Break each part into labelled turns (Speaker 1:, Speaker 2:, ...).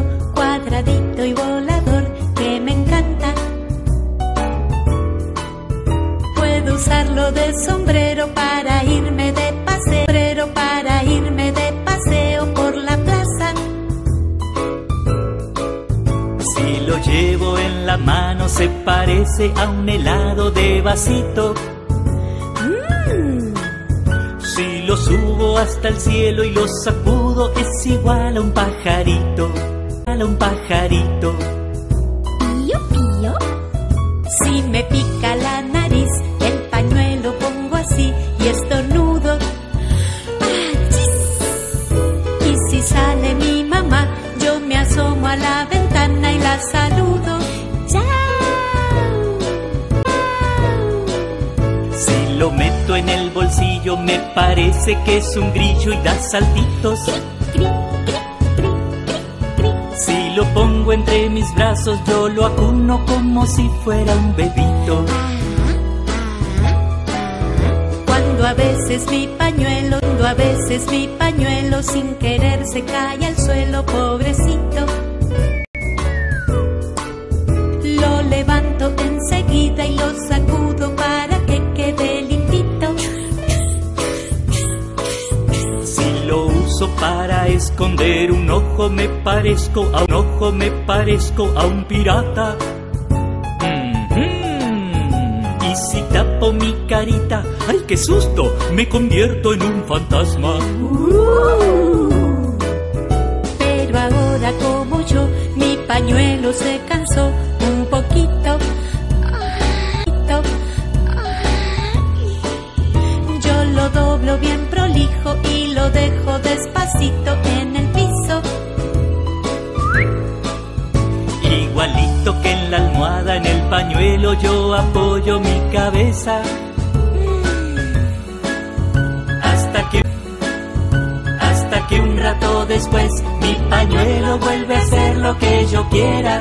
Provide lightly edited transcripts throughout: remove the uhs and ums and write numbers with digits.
Speaker 1: cuadradito y volador que me encanta. Puedo usarlo de sombrero para irme de paseo por la plaza.
Speaker 2: Si lo llevo en la mano se parece a un helado de vasito. Si lo subo hasta el cielo y lo sacudo es igual a un pajarito,
Speaker 1: Pío, pío. Si me pica la nariz, el pañuelo pongo así y estornudo. ¡Achis! Y si sale mi mamá, yo me asomo a la ventana y la saludo. ¡Chao!
Speaker 2: Si lo meto en el bolsillo me parece que es un grillo y da saltitos. Si lo pongo entre mis brazos yo lo acuno como si fuera un bebito.
Speaker 1: Cuando a veces mi pañuelo sin querer se cae al suelo, pobrecito. Lo levanto enseguida y lo sacudo para que quede limpito.
Speaker 2: Si lo uso para esconder un ojo me parezco a un pirata. Y si tapo mi carita, ¡ay qué susto! Me convierto en un fantasma.
Speaker 1: Pero ahora como yo, mi pañuelo se cansó un poquito. Yo lo doblo bien prolijo y lo dejo despacito en el piso.
Speaker 2: Igualito que en la almohada, en el pañuelo yo apoyo mi cabeza. Hasta que un rato después mi pañuelo vuelve a hacer lo que yo quiera.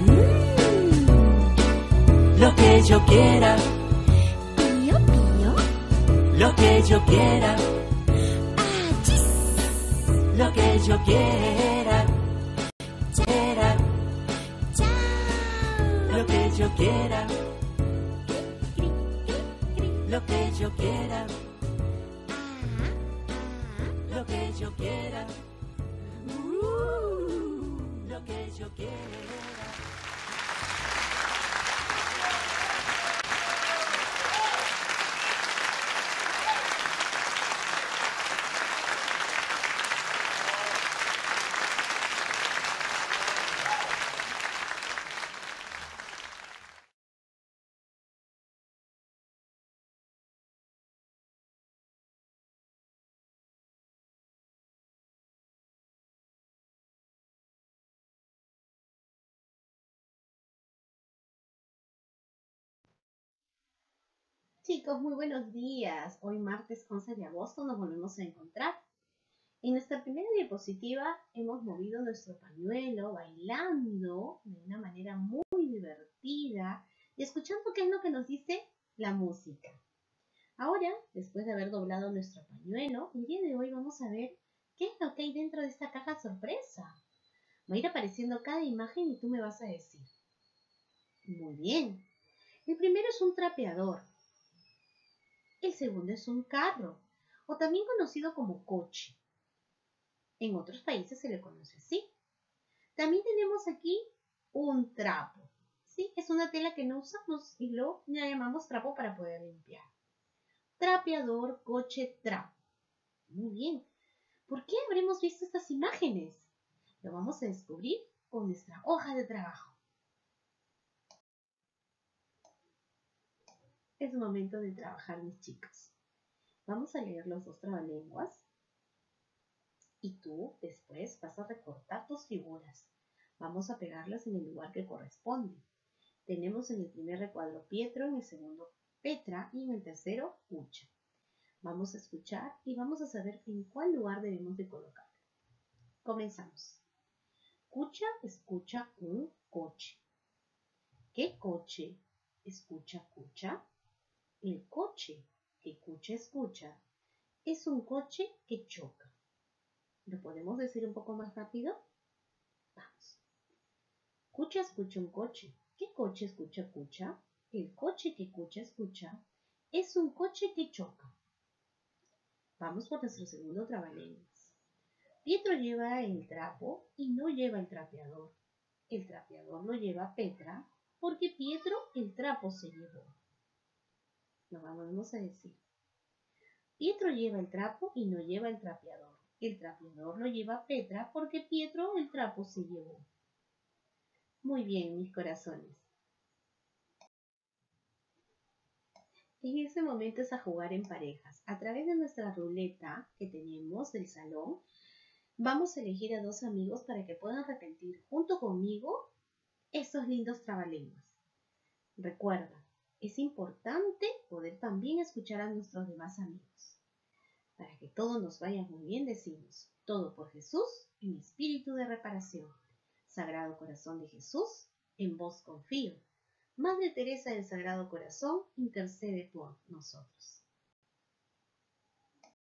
Speaker 2: Lo que yo quiera.
Speaker 1: Pío, pío.
Speaker 2: Lo que yo quiera.
Speaker 1: Achis.
Speaker 2: Lo que yo quiera. Quiera.
Speaker 1: Chao.
Speaker 2: Lo que yo quiera. Lo que yo quiera. Lo que yo quiera. Lo que yo quiera.
Speaker 3: Chicos, muy buenos días. Hoy martes 11 de agosto nos volvemos a encontrar. En nuestra primera diapositiva hemos movido nuestro pañuelo bailando de una manera muy divertida y escuchando qué es lo que nos dice la música. Ahora, después de haber doblado nuestro pañuelo, el día de hoy vamos a ver qué es lo que hay dentro de esta caja sorpresa. Va a ir apareciendo cada imagen y tú me vas a decir. Muy bien. El primero es un trapeador. El segundo es un carro, o también conocido como coche. En otros países se le conoce así. También tenemos aquí un trapo. ¿Sí? Es una tela que no usamos y lo llamamos trapo para poder limpiar. Trapeador, coche, trapo. Muy bien. ¿Por qué habremos visto estas imágenes? Lo vamos a descubrir con nuestra hoja de trabajo. Es momento de trabajar, mis chicos. Vamos a leer los dos trabalenguas y tú después vas a recortar tus figuras. Vamos a pegarlas en el lugar que corresponde. Tenemos en el primer recuadro Pietro, en el segundo Petra y en el tercero Ucha. Vamos a escuchar y vamos a saber en cuál lugar debemos de colocarlo. Comenzamos. Cucha escucha un coche. ¿Qué coche escucha Cucha? El coche que Cucha escucha es un coche que choca. ¿Lo podemos decir un poco más rápido? Vamos. Cucha escucha un coche. ¿Qué coche escucha Cucha? El coche que Cucha escucha es un coche que choca. Vamos por nuestro segundo trabalenguas. Pietro lleva el trapo y no lleva el trapeador. El trapeador lo lleva Petra porque Pietro el trapo se llevó. Nos vamos a decir. Pietro lleva el trapo y no lleva el trapeador. El trapeador lo lleva Petra porque Pietro el trapo se llevó. Muy bien, mis corazones. En este momento es a jugar en parejas. A través de nuestra ruleta que tenemos del salón, vamos a elegir a 2 amigos para que puedan repetir junto conmigo estos lindos trabalenguas. Recuerda, es importante poder también escuchar a nuestros demás amigos. Para que todo nos vaya muy bien, decimos, todo por Jesús en espíritu de reparación. Sagrado Corazón de Jesús, en vos confío. Madre Teresa del Sagrado Corazón, intercede por nosotros.